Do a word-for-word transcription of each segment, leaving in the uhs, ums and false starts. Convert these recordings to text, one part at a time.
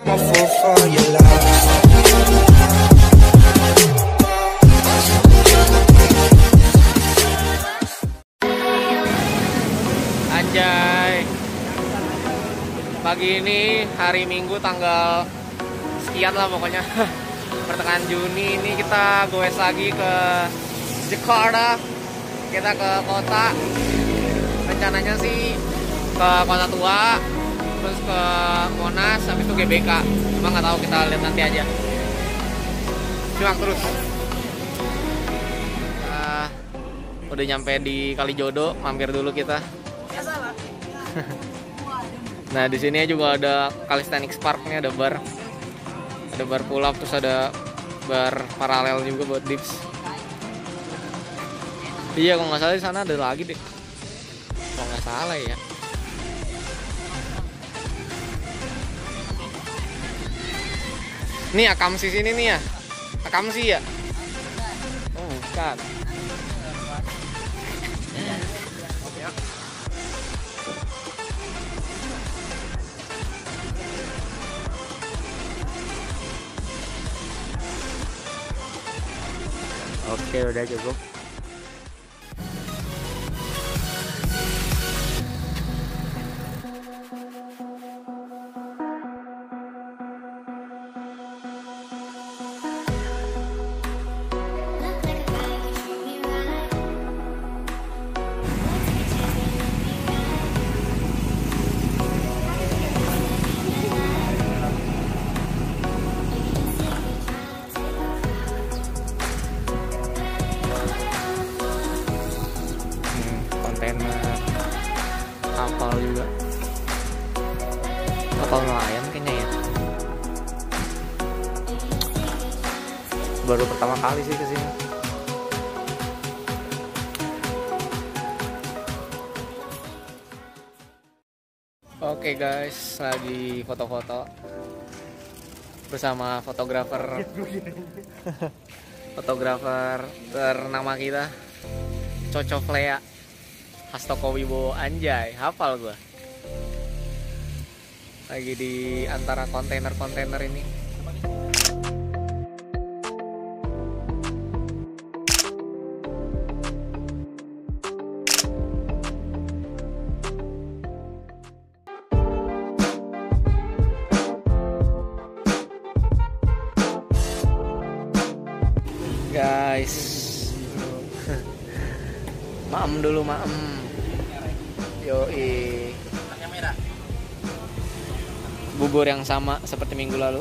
I'm a fool for your love. Anjay, pagi ini hari Minggu tanggal sekian lah pokoknya pertengahan Juni ini kita goes lagi ke Jakarta. Kita ke kota, rencananya sih ke Kota Tua, terus ke Monas, habis itu G B K. Cuma nggak tahu, kita lihat nanti aja. Simak terus. Nah, udah nyampe di Kalijodo, mampir dulu kita. Nah, di sini juga ada Calisthenics Park nih, ada bar. Ada bar pull up, terus ada bar paralel juga buat dips. Iya, kalau nggak salah di sana ada lagi deh. Kalau nggak salah ya. Nih Akamsi sini nih ya. Akamsi ya? Oh, bukan. Oke, udah cukup. Kapal juga, kapal nelayan kayaknya ya. Baru pertama kali sih kesini. Oke guys, lagi foto-foto bersama fotografer fotografer ternama kita, Coco Flea Hastoko Wibowo. Anjay, hafal gua. Lagi di antara kontainer-kontainer ini. Guys, maem dulu maem. Yoi. Bubur yang sama seperti minggu lalu.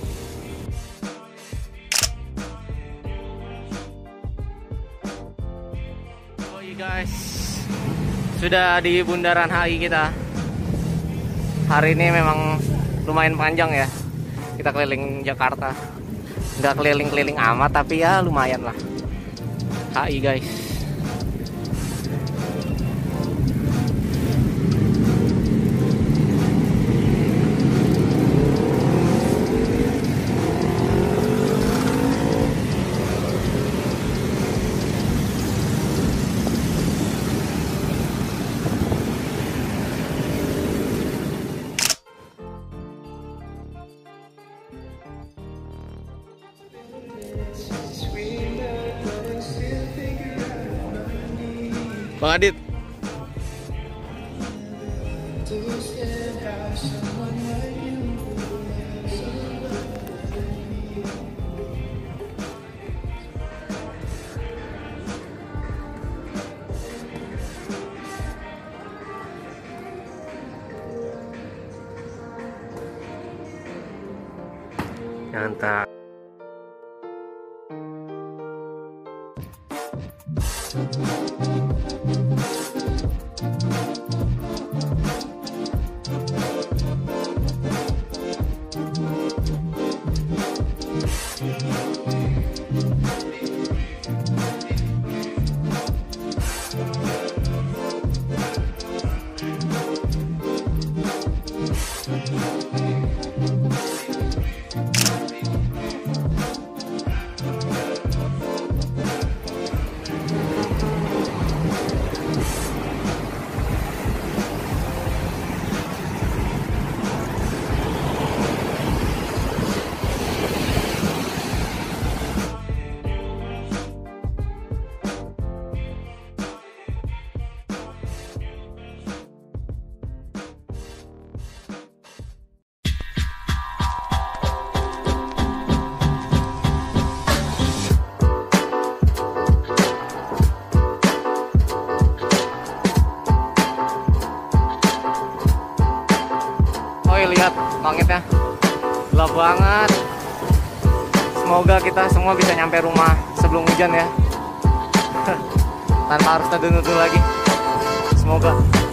Yoi guys, sudah di bundaran H I kita. Hari ini memang lumayan panjang ya. Kita keliling Jakarta. Nggak keliling-keliling amat, tapi ya lumayan lah. H I guys. Bang Adit. Nyantap. Gelap banget. Semoga kita semua bisa nyampe rumah sebelum hujan ya. Tanpa harus teduh-teduh lagi. Semoga.